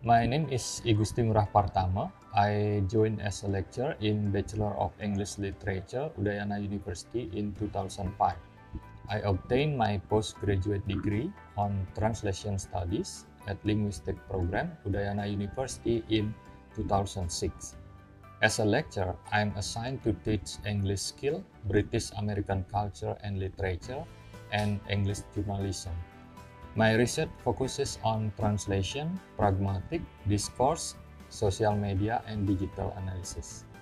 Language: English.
My name is Igusti Ngurah Partama. I joined as a lecturer in Bachelor of English Literature, Udayana University in 2005. I obtained my postgraduate degree on Translation Studies at Linguistic Program, Udayana University in 2006. As a lecturer, I am assigned to teach English skill, British American culture and literature, and English journalism. My research focuses on translation, pragmatic, discourse, social media, and digital analysis.